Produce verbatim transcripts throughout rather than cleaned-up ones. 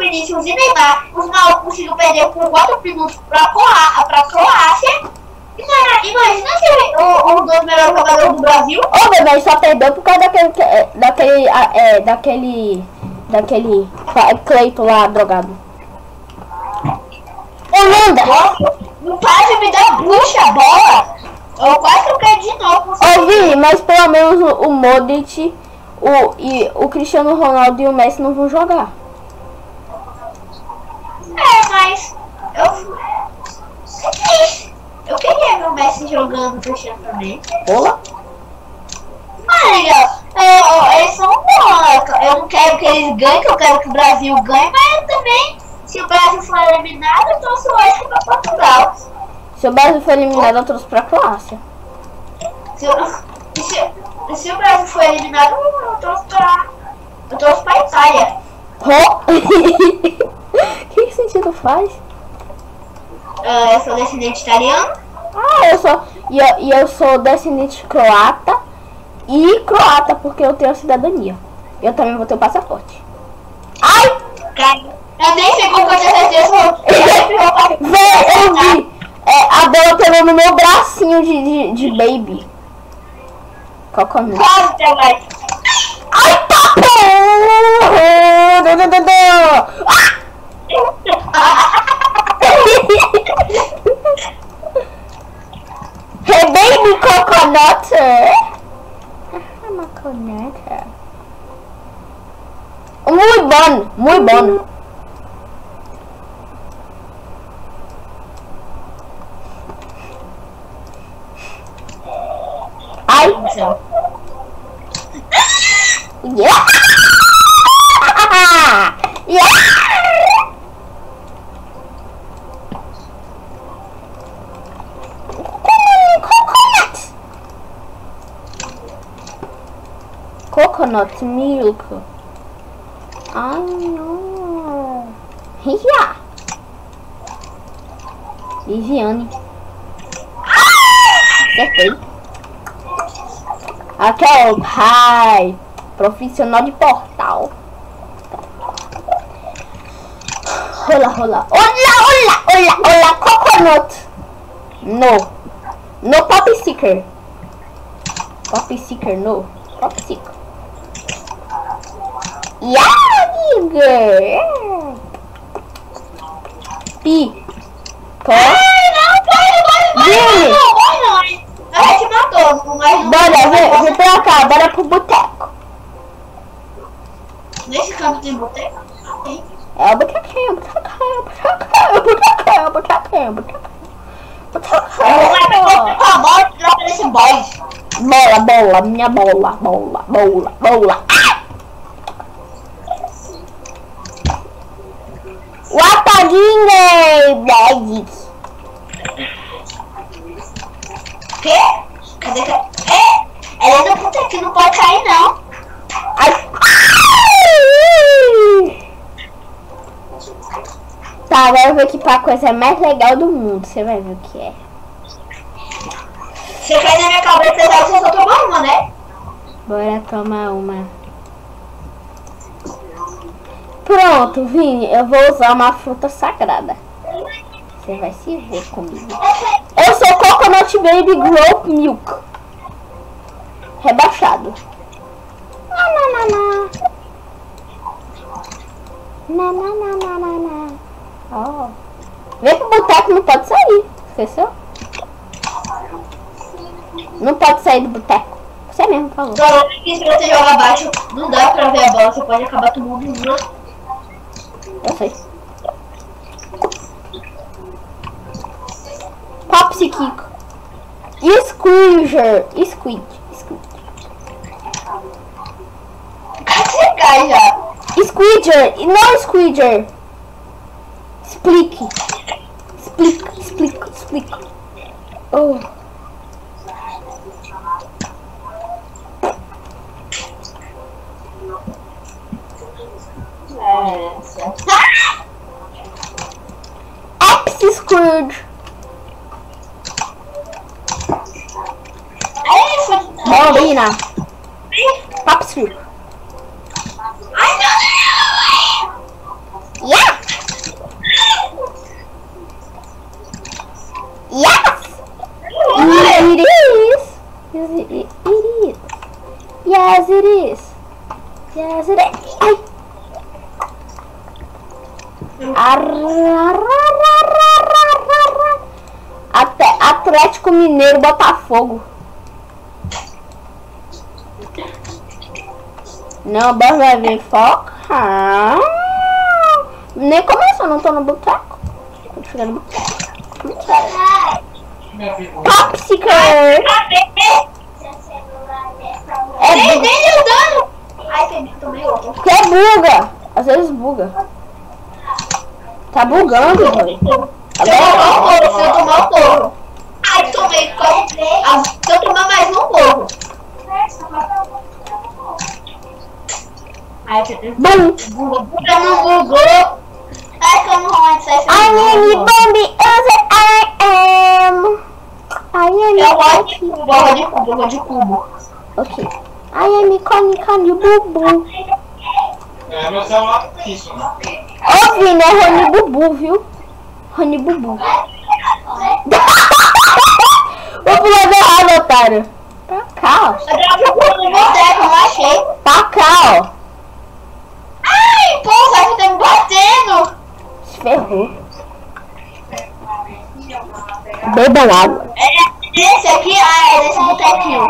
Vinícius e Neymar, os malucos conseguiram perder por quatro minutos pra Croácia. Pra Croácia. Imagina, imagina se os dois melhores jogadores do Brasil. Ô, bebê, só perdeu por causa daquele. Daquele. É, daquele. Daquele. Cleiton lá, drogado. Holanda! Não faz me dar bucha a bola. Eu quase que eu quero de novo. Ô, Vini, mas pelo menos o, o Modric, o, e, o Cristiano Ronaldo e o Messi não vão jogar. É, mas. Eu. Eu queria ver o Messi jogando o Cristiano também. Olá? Ah, legal. Eu, eles são bons. Eu não quero que eles ganhem, que eu quero que o Brasil ganhe, mas também, se o Brasil for eliminado, eu trouxe o Wesley pra Portugal. Se o Brasil for eliminado, eu trouxe pra Croácia. Se, eu, se, se o Brasil for eliminado, eu trouxe pra. Eu trouxe pra Itália. O que, que sentido faz? Uh, eu sou descendente italiano. Ah, eu sou. E eu, e eu sou descendente croata e croata, porque eu tenho a cidadania. Eu também vou ter o passaporte. Ai! Cara, eu nem sei como eu tinha certeza. Véi, eu vi! É, a bola pegou no meu bracinho de, de, de baby. Qual que é o nome? Quase, Telai. Ai, tá bom! Hey, baby coconut! I'm a coconut. Muy bom, muy bom. Ai! Yeah! Yeah! Coconut milk. Ai, não. Ria. Viviane. Acertei. Aqui é o pai. Profissional de portal. Rola, rola. Olá, olá, olá, olá. Coconut. No. No pop seeker. Pop seeker, no. Pop seeker. Yeah, nigga. Pi. Qual? Ai, não, pode, pode, pode. Vini. Não, pode não. A gente matou, mas não. Bora, vem, vem pra cá, bora pro boteco. Nesse campo tem boteco? Tem. É o botequinho, botequinho, botequinho, botequinho, botequinho, botequinho. Vai pegar a bola e troca nesse boys. Bola, bola, minha bola, bola, bola, bola. Watadinha, bag. Quê? Cadê que... É, ela é do botequinho, não pode cair não. Ai. Tá, agora eu vou equipar a coisa mais legal do mundo. Você vai ver o que é. Você quer na minha cabeça, você só tomar uma, né? Bora tomar uma. Pronto, Vini, eu vou usar uma fruta sagrada. Você vai se ver comigo. Eu sou Coconut Baby Grow Milk. Rebaixado. Na na na na. Na na na na na na. Ó. Vem pro boteco, não pode sair. Esqueceu? Não pode sair do boteco. Você mesmo falou. Então, se você joga abaixo, não dá pra ver a bola, você pode acabar tomando uma. Eu sei. Popsi Kiko. Squeezer. Squid. Squid. Cadê você cai já? Squeezer. Não Squeezer. Explique. Explica. Explica. Explica. Oh. Epsi Squid. Bobina. Popsi. Ai, meu Deus! Yeah! Yes, it is. Yes, it is. Ai. Até Atlético Mineiro, Botafogo. Não, Boss vai vir focar. Nem começou, não tô no boteco. Tô chegando no boteco. Popsicle. É nem deu dano. Ai, tomei outro. Que é buga. Às vezes buga. Tá bugando, velho. Se eu tomar um morro, se eu tomar um morro. Ai, tomei. Se eu tomar mais um morro. Ai, que Bum. buga não bugou. Ai, como ruim, sai I am Bambi, I am. I am. Eu gosto de cubo, eu gosto de cubo, eu gosto de cubo. Ok. I am Connie Connie Bubu. É, meu celular não tem isso, não. Ô, Vini, é Rony Bubu, viu? Rony Bubu. Vou pular do errado, otário. Pra cá, ó. Eu tava procurando no boteco, não achei. Pra cá, ó. Ai, pô, vai que tá me batendo. Se ferrou. Bebam água. É esse aqui, ah, é desse botequinho.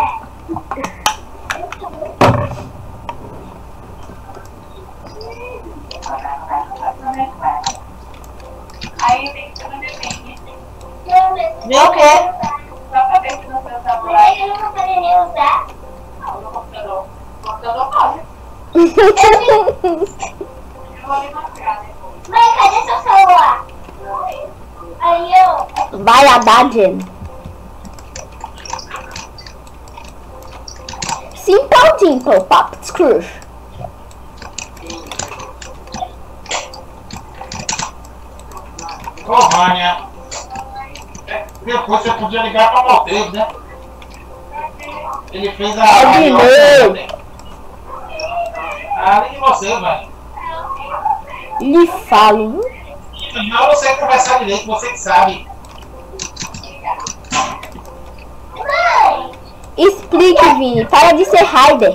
Aí tem que ser no depende. Viu o quê? Só pra ver se não foi o celular. Eu não poderia nem usar. Não, no computador. No computador pode. Eu vou ali mostrar depois. Mãe, cadê seu celular? Aí eu... Vai a dar, Jen. Simple Dimple, Pop Scrooge. Ô, Rania. Depois você podia ligar pra Maltese, né? Ele fez a... É de novo. Ah, liga você, velho. Lhe falo. Não, você conversar direito, você que sabe. Mãe! Explique, Vini. Para de ser Raider.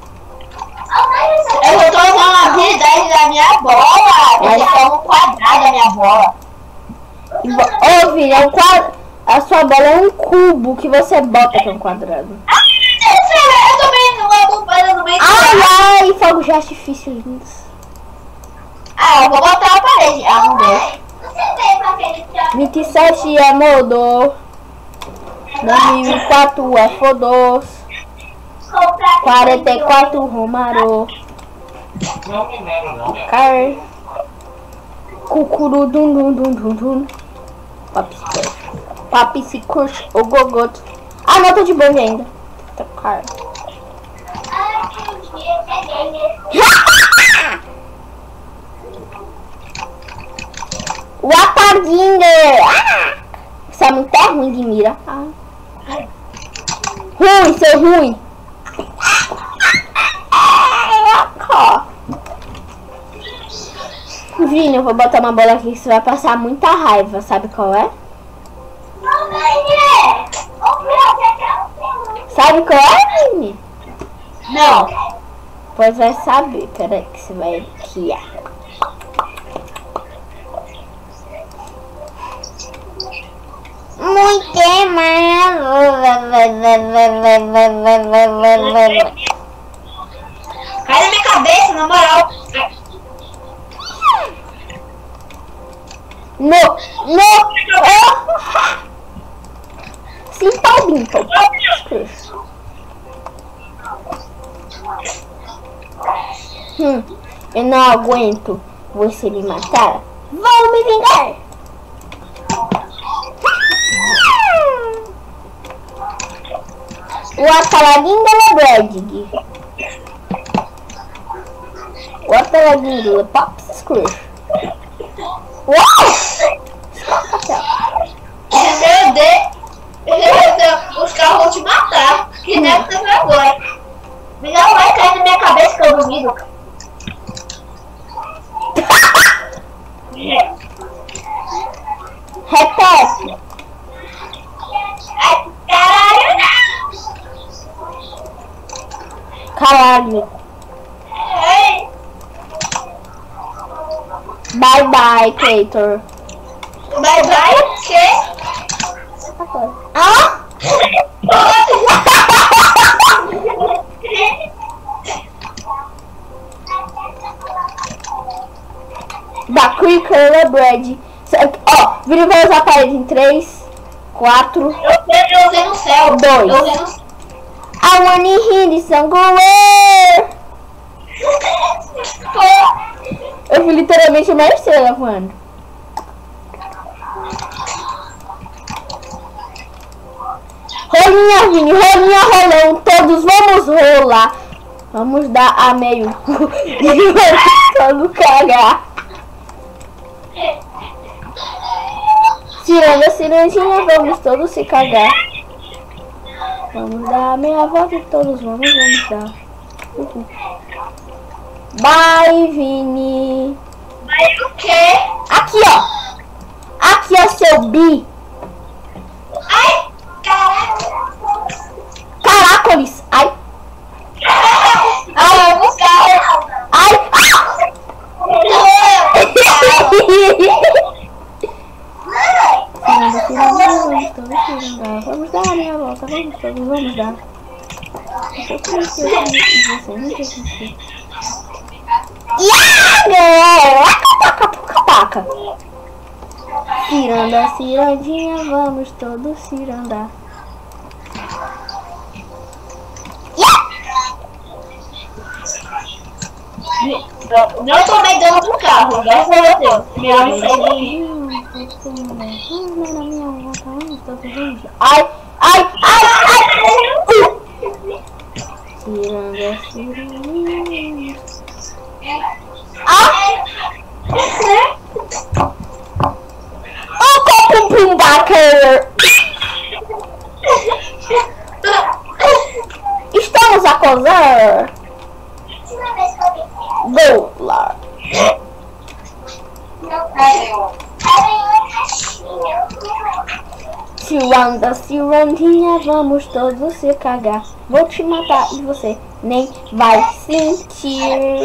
Eu tô usando a habilidade da minha bola. Você forma um quadrado da minha bola. Ô, Vini, é um quadro. A sua bola é um cubo que você bota que é um quadrado. Ah, eu também não é culpada no meio do Ai, ai, fogos de artifício lindos. Ah, eu vou botar a parede. Ah, não deu. Você veio com aquele troço. vinte e sete é Modô. dois mil e quatro é Fodós. quarenta e quatro Romarô. Não me lembro, não, meu. Car. Cucuru dum dum dum dum dum. Papi se curte o gogoto. Ah, não, tô de boa ainda. Tá caro. Ah, entendi. É gamer. Waterdinger! Ah! Isso é muito ruim de mira. Ah. Ruim, seu ruim. Vini, eu vou botar uma bola aqui que você vai passar muita raiva. Sabe qual é? Sabe qual é, Vini? Não. Pois vai saber. Peraí que você vai aqui, ó. Muito Cai na minha cabeça, na moral. No, no, oh. Simple Dimple. Hum, eu não aguento você me matar. Vou me vingar. O Ataladinho da Bredig. O Ataladinho da Pop Scrooge. Uau! Meu Deus. Os carros vão te matar. Que nem você vai agora. Não vai cair na minha cabeça que eu duvido. Repete. Ai, caralho, não. Caralho. trabalho. Bye bye, Creator. Bye bye o quê? Ah? Da Quicker Bread. Ó, Vini vai usar a parede em três, quatro, Eu usei no céu. dois. Eu usei no céu. I wanna hear this song go away. Eu fui literalmente uma estrela voando. Rolinha, Vini, rolinha, rolão. Todos vamos rolar. Vamos dar a meio cu e vamos todo cagar. Tirando a cirurgia, vamos todos se cagar. Vamos dar a meia volta e todos vamos, vamos dar. Uhum. Bye, Vini. Mas o quê? Aqui, ó. Aqui, ó, seu bi. Ai, caralho. Caracoles. Ai. Ai, eu vou buscar. Ai. Vamos dar, vamos dar a minha volta, vamos todos, vamos dar. Yeah! Paca, paca, paca. Ciranda, cirandinha, vamos todos cirandar. Não tomei dano do carro, graças a Deus. Melhor me sair daí. Ai, ai, ai, ai. Ciranda, cirandinha. Ai. Oh, copo pumbaker. Estamos a cozer. Dólar. Ciranda, cirandinha, vamos todos se cagar. Vou te matar e você nem vai sentir.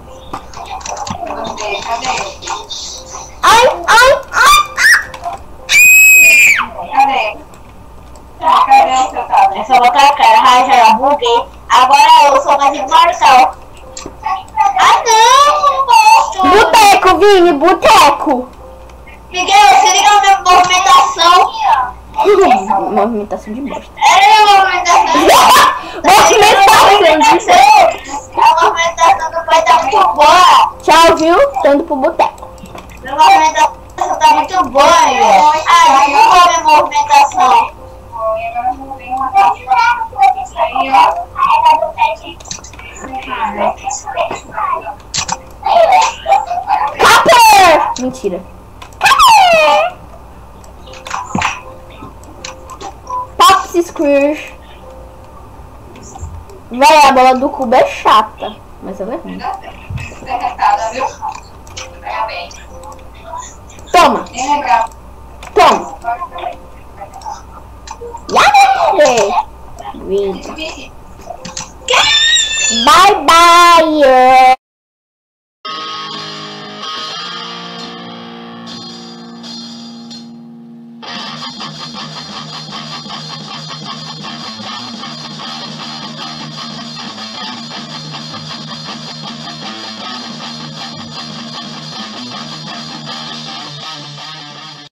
Ai, ai, ai. Cadê? Cadê o seu tablet? É só botar a cara, ai, já buguei. Agora eu sou mais imortal. Ah, não, não gosto. Boteco, Vini, boteco. Miguel, se liga na minha movimentação. Movimentação de bosta. É a movimentação. Movimentação de A movimentação do pai tá muito boa. Tchau, viu? Tô indo pro boteco. Minha movimentação tá muito boa, Miguel. Ah, desculpa a minha movimentação. Agora não tem uma taça. Aí, ó. Capper! Mentira. Capper! Pops Squish. Vai, a bola do cubo é chata, mas ela é ruim. Derretada, viu? Pega bem. Toma, Bem legal. toma. Yay! Read. Bye bye.